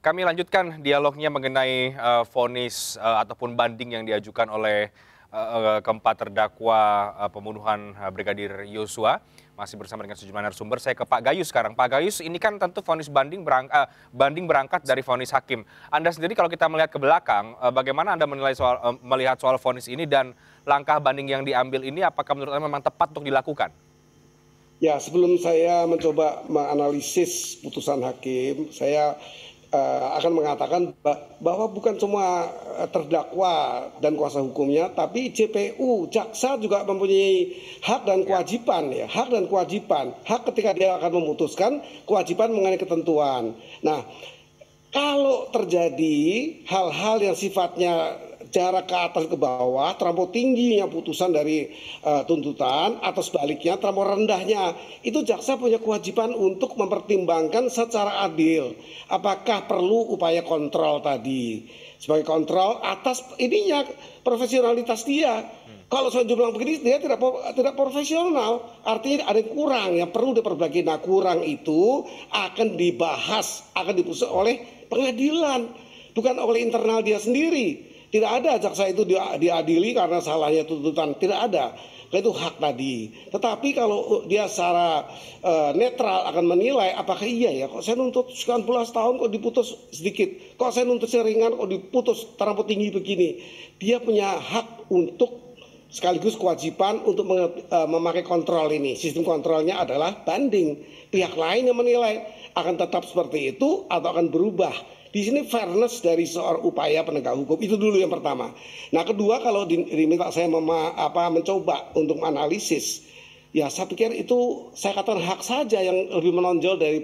kami lanjutkan dialognya mengenai vonis ataupun banding yang diajukan oleh keempat terdakwa pembunuhan Brigadir Yosua. Masih bersama dengan sejumlah narasumber. Saya ke Pak Gayus sekarang. Pak Gayus, ini kan tentu vonis banding berangkat dari vonis hakim. Anda sendiri kalau kita melihat ke belakang, bagaimana Anda menilai melihat soal vonis ini dan langkah banding yang diambil ini, apakah menurut Anda memang tepat untuk dilakukan? Ya, sebelum saya mencoba menganalisis putusan hakim, saya akan mengatakan bahwa bukan semua terdakwa dan kuasa hukumnya, tapi JPU, jaksa juga mempunyai hak dan kewajiban, ya, hak dan kewajiban, hak ketika dia akan memutuskan, kewajiban mengenai ketentuan. Nah, kalau terjadi hal-hal yang sifatnya jarak ke atas ke bawah, terlampau tingginya putusan dari tuntutan, atau sebaliknya terlampau rendahnya, itu jaksa punya kewajiban untuk mempertimbangkan secara adil apakah perlu upaya kontrol tadi, sebagai kontrol atas ininya profesionalitas dia. Kalau saya bilang begini, dia tidak profesional, artinya ada yang kurang yang perlu diperbaiki. Nah, kurang itu akan dibahas, akan diputuskan oleh pengadilan, bukan oleh internal dia sendiri. Tidak ada jaksa itu diadili karena salahnya tuntutan, tidak ada. Itu hak tadi. Tetapi kalau dia secara netral akan menilai apakah iya ya, kok saya nuntut 19 tahun kok diputus sedikit, kok saya nuntut ringan kok diputus terlampau tinggi begini. Dia punya hak untuk sekaligus kewajiban untuk memakai kontrol ini. Sistem kontrolnya adalah banding. Pihak lain yang menilai akan tetap seperti itu atau akan berubah. Di sini fairness dari seorang upaya penegak hukum, itu dulu yang pertama. Nah, kedua, kalau diminta saya mencoba untuk menganalisis, ya saya pikir itu saya katakan hak saja yang lebih menonjol dari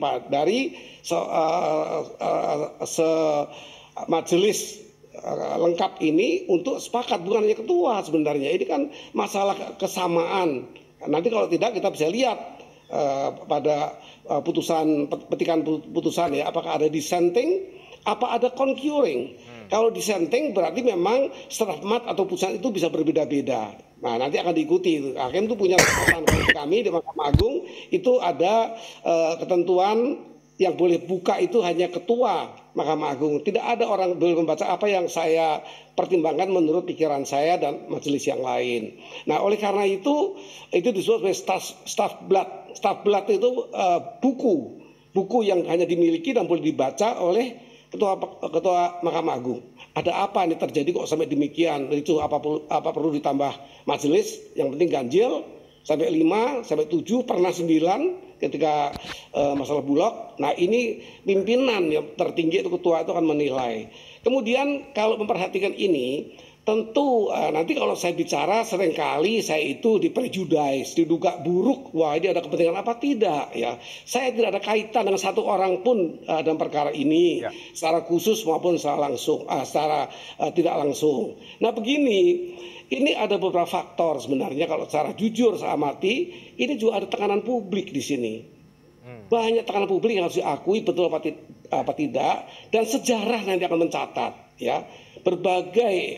majelis lengkap ini untuk sepakat, bukan hanya ketua sebenarnya. Ini kan masalah kesamaan. Nanti kalau tidak kita bisa lihat pada petikan putusan ya, apakah ada dissenting, apa ada concurring. Kalau dissenting berarti memang setelah atau putusan itu bisa berbeda-beda. Nah, nanti akan diikuti. Hakim itu punya kesempatan. Kami di Mahkamah Agung itu ada ketentuan yang boleh buka itu hanya ketua Mahkamah Agung. Tidak ada orang boleh membaca apa yang saya pertimbangkan menurut pikiran saya dan majelis yang lain. Nah, oleh karena itu disebut sebagai staff blood. Staff blood itu buku yang hanya dimiliki dan boleh dibaca oleh ketua Mahkamah Agung. Ada apa ini terjadi kok sampai demikian? Itu apa perlu ditambah majelis? Yang penting ganjil sampai 5, sampai 7, pernah 9 ketika masalah Bulog. Nah, ini pimpinan yang tertinggi itu ketua itu akan menilai. Kemudian kalau memperhatikan ini, tentu nanti kalau saya bicara seringkali saya itu diprejudis, diduga buruk. Wah, ini ada kepentingan apa tidak ya? Saya tidak ada kaitan dengan satu orang pun dalam perkara ini, secara khusus maupun secara langsung, secara tidak langsung. Nah, begini, ini ada beberapa faktor sebenarnya kalau secara jujur saya amati, ini juga ada tekanan publik di sini. Banyak tekanan publik yang harus diakui betul apa tidak, dan sejarah nanti akan mencatat ya berbagai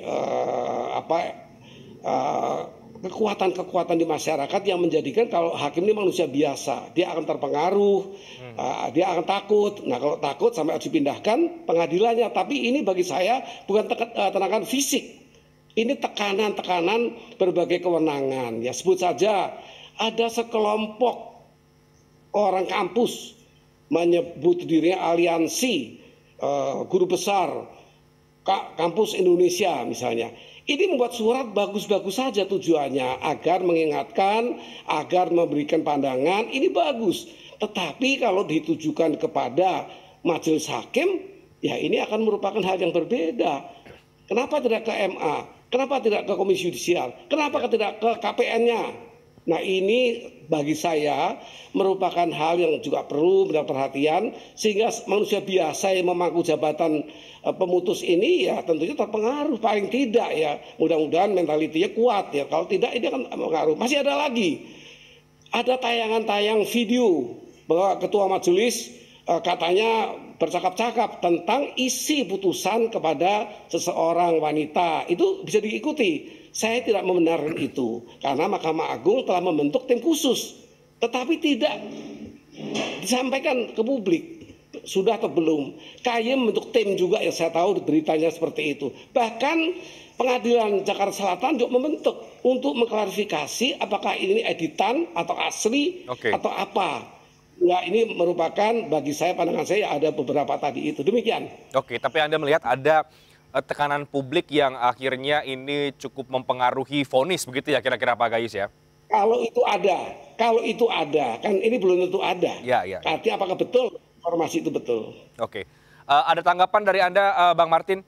kekuatan-kekuatan di masyarakat yang menjadikan kalau hakim ini manusia biasa, dia akan terpengaruh, dia akan takut. Nah, kalau takut sampai harus dipindahkan pengadilannya. Tapi ini bagi saya bukan tenaga fisik, ini tekanan-tekanan berbagai kewenangan. Ya, sebut saja ada sekelompok orang kampus menyebut dirinya aliansi guru besar kampus Indonesia misalnya. Ini membuat surat bagus-bagus saja tujuannya, agar mengingatkan, agar memberikan pandangan, ini bagus. Tetapi kalau ditujukan kepada majelis hakim, ya ini akan merupakan hal yang berbeda. Kenapa tidak ke MA? Kenapa tidak ke Komisi Yudisial? Kenapa tidak ke KPN-nya? Nah, ini bagi saya merupakan hal yang juga perlu mendapat perhatian, sehingga manusia biasa yang memangku jabatan pemutus ini ya tentunya terpengaruh, paling tidak ya mudah-mudahan mentalitinya kuat ya. Kalau tidak ini akan mengaruh. Masih ada lagi, ada tayangan-tayang video bahwa ketua majelis katanya bercakap-cakap tentang isi putusan kepada seseorang wanita. Itu bisa diikuti. Saya tidak membenarkan itu karena Mahkamah Agung telah membentuk tim khusus, tetapi tidak disampaikan ke publik. sudah atau belum. KAY membentuk tim juga yang saya tahu beritanya seperti itu. Bahkan Pengadilan Jakarta Selatan juga membentuk untuk mengklarifikasi apakah ini editan atau asli Oke. atau apa. Ya, ini merupakan bagi saya, pandangan saya ada beberapa tadi itu. Demikian. Oke, tapi Anda melihat ada tekanan publik yang akhirnya ini cukup mempengaruhi vonis begitu ya kira-kira Pak Gayus ya? Kalau itu ada, kan ini belum tentu ada. Ya, ya, ya. Artinya apakah betul informasi itu betul? Oke. Ada tanggapan dari Anda, Bang Martin?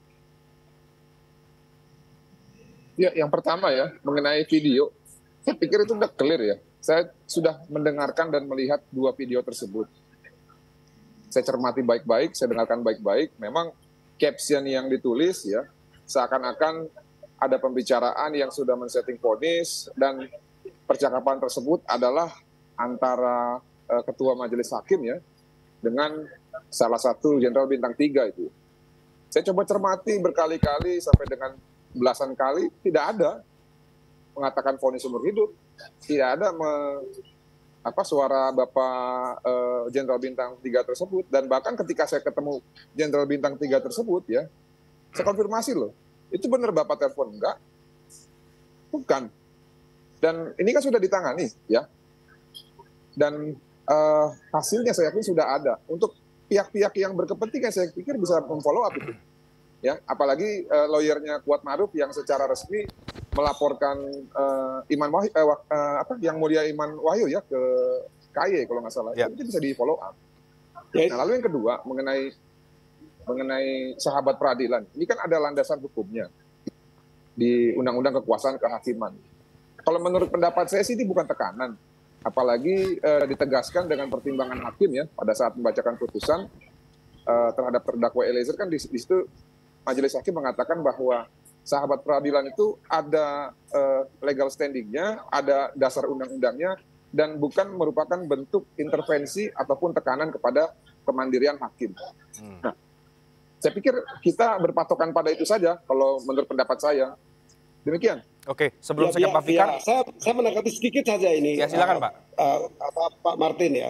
Ya, yang pertama ya, mengenai video, saya pikir itu udah clear ya. Saya sudah mendengarkan dan melihat 2 video tersebut. Saya cermati baik-baik, saya dengarkan baik-baik. Memang caption yang ditulis ya, seakan-akan ada pembicaraan yang sudah men-setting vonis, dan percakapan tersebut adalah antara Ketua Majelis Hakim ya, dengan salah satu Jenderal Bintang 3 itu. Saya coba cermati berkali-kali sampai dengan belasan kali, tidak ada mengatakan vonis seumur hidup, tidak ada suara Bapak Jenderal Bintang 3 tersebut. Dan bahkan ketika saya ketemu Jenderal Bintang 3 tersebut ya, saya konfirmasi loh, itu benar Bapak telepon? Enggak, bukan. Dan ini kan sudah ditangani ya, dan hasilnya saya yakin sudah ada. Untuk pihak-pihak yang berkepentingan saya pikir bisa memfollow up itu. Ya, apalagi lawyernya Kuat Maruf yang secara resmi melaporkan yang mulia Iman Wahyu ya ke KAY kalau nggak salah, itu bisa di follow up. Nah, lalu yang kedua mengenai sahabat peradilan, ini kan ada landasan hukumnya di Undang-Undang Kekuasaan Kehakiman. Kalau menurut pendapat saya sih ini bukan tekanan, apalagi ditegaskan dengan pertimbangan hakim ya pada saat membacakan putusan terhadap terdakwa Eliezer, kan di situ Majelis Hakim mengatakan bahwa sahabat peradilan itu ada legal standing-nya, ada dasar undang-undangnya, dan bukan merupakan bentuk intervensi ataupun tekanan kepada kemandirian hakim. Nah, saya pikir kita berpatokan pada itu saja kalau menurut pendapat saya. Demikian. Oke, sebelum saya ke Pak Fikar. Saya menanggapi sedikit saja ini. Ya, silakan Pak. Pak Martin ya.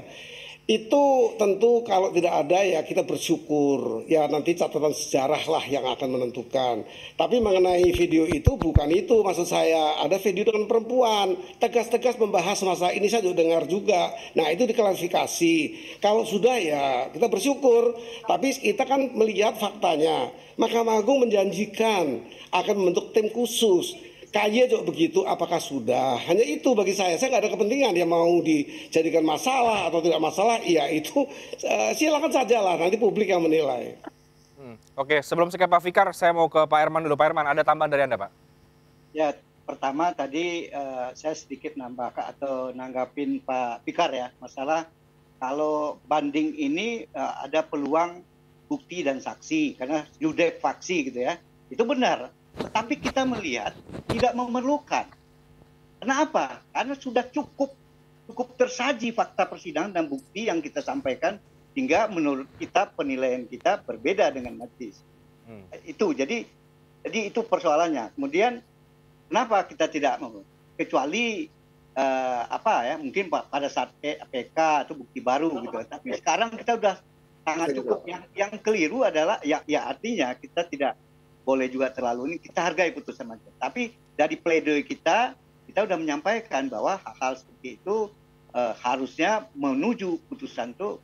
Itu tentu kalau tidak ada ya kita bersyukur. Ya nanti catatan sejarah lah yang akan menentukan. Tapi mengenai video itu bukan itu maksud saya. Ada video dengan perempuan. Tegas-tegas membahas masa ini saya juga dengar juga. Nah itu diklarifikasi. Kalau sudah ya kita bersyukur. Tapi kita kan melihat faktanya. Mahkamah Agung menjanjikan akan membentuk tim khusus. KAY juga begitu, apakah sudah? Hanya itu bagi saya nggak ada kepentingan dia mau dijadikan masalah atau tidak masalah, ya itu silakan saja lah, nanti publik yang menilai. Oke, sebelum saya ke Pak Fikar, saya mau ke Pak Herman dulu. Pak Herman, ada tambahan dari Anda Pak? Ya, pertama tadi saya sedikit nanggapin Pak Fikar ya, masalah kalau banding ini ada peluang bukti dan saksi, karena judek faksi gitu ya, itu benar. Tetapi kita melihat tidak memerlukan. Kenapa? Karena sudah cukup tersaji fakta persidangan dan bukti yang kita sampaikan, hingga menurut kita penilaian kita berbeda dengan majelis. Itu jadi itu persoalannya. Kemudian kenapa kita tidak mau? Kecuali mungkin pada saat PK itu bukti baru gitu. Tapi sekarang kita sudah sangat cukup. Yang keliru adalah ya artinya kita tidak boleh juga terlalu ini, kita hargai putusan majelis. Tapi dari pledoi kita sudah menyampaikan bahwa hal-hal seperti itu harusnya menuju putusan itu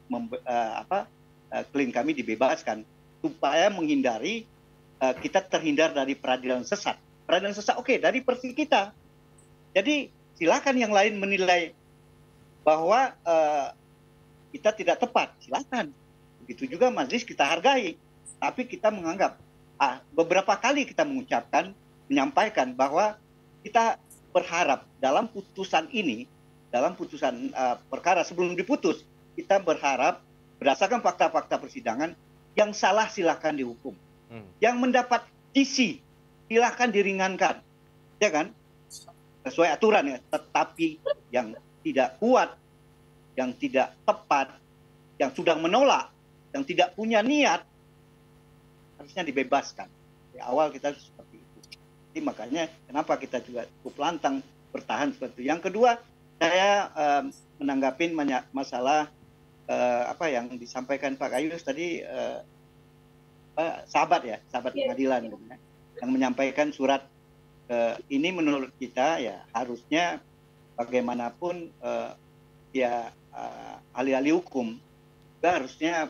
klien kami dibebaskan supaya menghindari kita terhindar dari peradilan sesat. Peradilan sesat oke, dari versi kita. Jadi silakan yang lain menilai bahwa kita tidak tepat, silakan. Begitu juga majelis kita hargai. Tapi kita menganggap beberapa kali kita menyampaikan bahwa kita berharap dalam putusan ini, dalam putusan perkara sebelum diputus, kita berharap berdasarkan fakta-fakta persidangan, yang salah silakan dihukum, yang mendapat isi silakan diringankan, ya kan, sesuai aturan ya. Tetapi yang tidak kuat, yang tidak tepat, yang sudah menolak, yang tidak punya niat, harusnya dibebaskan. Di awal kita seperti itu. Jadi makanya kenapa kita juga cukup lantang bertahan seperti itu. Yang kedua, saya menanggapin masalah apa yang disampaikan Pak Gayus tadi, sahabat pengadilan gitu ya, yang menyampaikan surat ini menurut kita ya harusnya bagaimanapun ya ahli-ahli hukum juga harusnya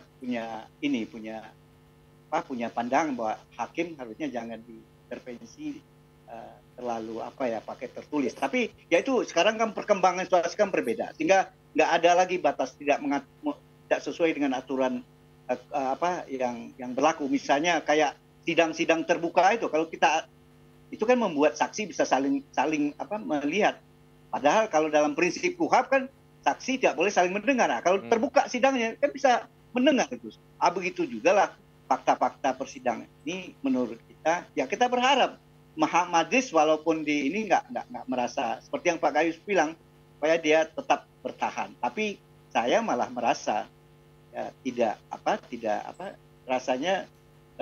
punya pandangan bahwa hakim harusnya jangan diintervensi terlalu pakai tertulis. Tapi ya itu sekarang kan perkembangan situasi kan berbeda, sehingga nggak ada lagi batas tidak sesuai dengan aturan yang berlaku. Misalnya kayak sidang-sidang terbuka itu, kalau kita itu kan membuat saksi bisa saling melihat. Padahal kalau dalam prinsip KUHAP kan saksi tidak boleh saling mendengar. Nah, kalau terbuka sidangnya kan bisa mendengar itu. Begitu juga lah fakta-fakta persidangan ini menurut kita. Ya kita berharap majelis walaupun di ini nggak merasa seperti yang Pak Gayus bilang supaya dia tetap bertahan. Tapi saya malah merasa ya, tidak rasanya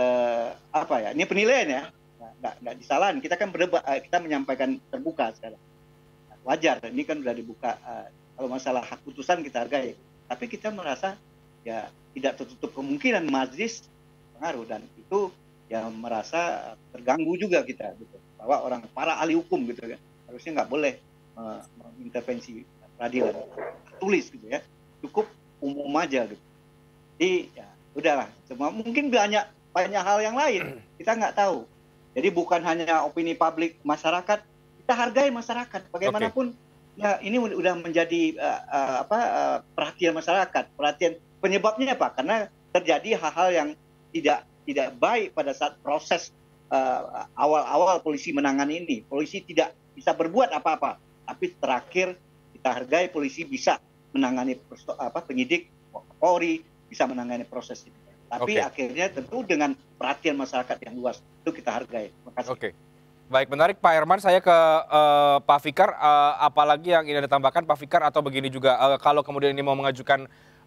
ini penilaian ya nggak disalahin. Kita kan berdebat, kita menyampaikan terbuka sekarang. Wajar, ini kan sudah dibuka. Kalau masalah hak putusan kita hargai, tapi kita merasa ya tidak tertutup kemungkinan majelis pengaruh, dan itu ya merasa terganggu juga kita gitu, bahwa para ahli hukum gitu kan harusnya nggak boleh mengintervensi peradilan tulis gitu ya, cukup umum aja gitu. Jadi ya udahlah, semua mungkin banyak hal yang lain kita nggak tahu. Jadi bukan hanya opini publik masyarakat, kita hargai masyarakat bagaimanapun. Ya ini udah menjadi perhatian masyarakat. Perhatian penyebabnya apa? Karena terjadi hal-hal yang tidak baik pada saat proses awal-awal polisi menangani ini. Polisi tidak bisa berbuat apa-apa, tapi terakhir kita hargai polisi bisa menangani penyidik, Polri bisa menangani proses ini. Tapi akhirnya tentu dengan perhatian masyarakat yang luas itu kita hargai. Terima kasih. Baik, menarik Pak Herman. Saya ke Pak Fikar. Apalagi yang ingin ditambahkan Pak Fikar, atau begini juga, kalau kemudian ini mau mengajukan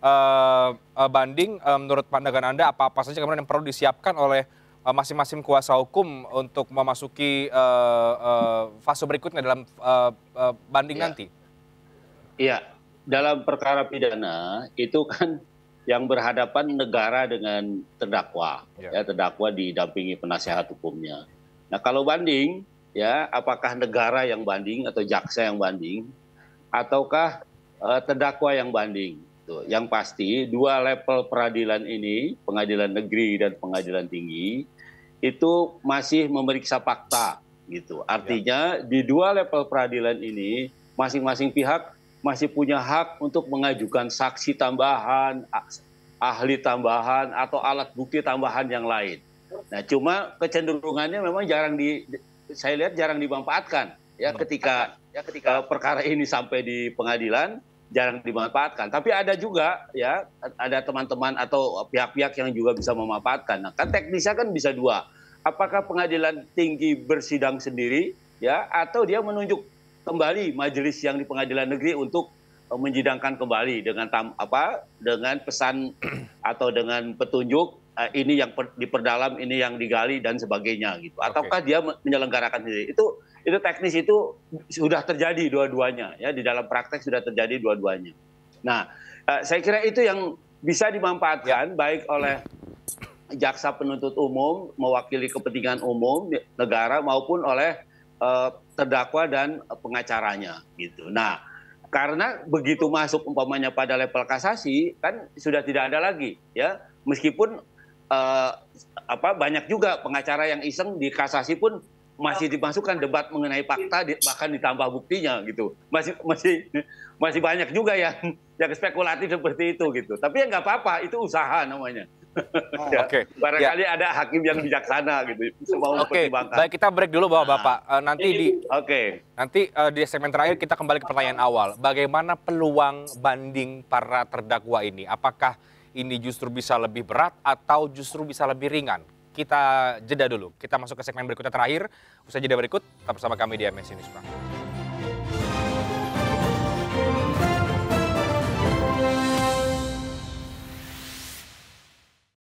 banding, menurut pandangan Anda apa saja kemudian yang perlu disiapkan oleh masing-masing kuasa hukum untuk memasuki fase berikutnya dalam banding nanti? Iya, dalam perkara pidana itu kan yang berhadapan negara dengan terdakwa, ya terdakwa didampingi penasehat hukumnya. Nah, kalau banding, ya apakah negara yang banding atau jaksa yang banding, ataukah terdakwa yang banding? Tuh, yang pasti dua level peradilan ini, pengadilan negeri dan pengadilan tinggi, itu masih memeriksa fakta, gitu. Artinya di dua level peradilan ini, masing-masing pihak masih punya hak untuk mengajukan saksi tambahan, ahli tambahan, atau alat bukti tambahan yang lain. Nah, cuma kecenderungannya memang saya lihat jarang dimanfaatkan ya ketika perkara ini sampai di pengadilan, jarang dimanfaatkan. Tapi ada juga ya, ada teman-teman atau pihak-pihak yang juga bisa memanfaatkan. Nah, kan teknisnya kan bisa dua. Apakah pengadilan tinggi bersidang sendiri ya, atau dia menunjuk kembali majelis yang di pengadilan negeri untuk menjidangkan kembali dengan dengan pesan atau dengan petunjuk ini yang diperdalam, ini yang digali dan sebagainya gitu. Ataukah dia menyelenggarakan sendiri? Itu teknis, itu sudah terjadi dua-duanya ya, di dalam praktek sudah terjadi dua-duanya. Nah, saya kira itu yang bisa dimanfaatkan baik oleh jaksa penuntut umum mewakili kepentingan umum negara maupun oleh terdakwa dan pengacaranya gitu. Nah, karena begitu masuk umpamanya pada level kasasi kan sudah tidak ada lagi ya, meskipun banyak juga pengacara yang iseng di kasasi pun masih dimasukkan debat mengenai fakta, bahkan ditambah buktinya gitu. Masih banyak juga yang spekulatif seperti itu gitu. Tapi ya nggak apa-apa, itu usaha namanya. Barangkali ada hakim yang bijaksana gitu. Baik, kita break dulu Bapak. Nanti di segmen terakhir kita kembali ke pertanyaan awal. Bagaimana peluang banding para terdakwa ini? Apakah ini justru bisa lebih berat atau justru bisa lebih ringan? Kita jeda dulu. Kita masuk ke segmen berikutnya terakhir. Usai jeda berikut, tetap bersama kami di MNC News.